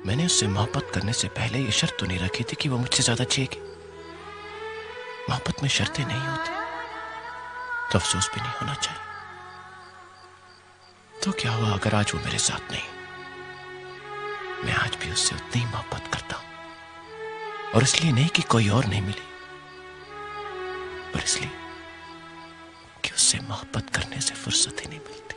मैंने उससे मोहब्बत करने से पहले ये शर्त तो नहीं रखी थी कि वो मुझसे ज्यादा जिएगी। मोहब्बत में शर्तें नहीं होती तो अफसोस भी नहीं होना चाहिए। तो क्या हुआ अगर आज वो मेरे साथ नहीं? मैं आज भी उससे उतनी ही मोहब्बत करता हूं, और इसलिए नहीं कि कोई और नहीं मिली, पर इसलिए कि उससे मोहब्बत करने से फुर्सत ही नहीं मिलती।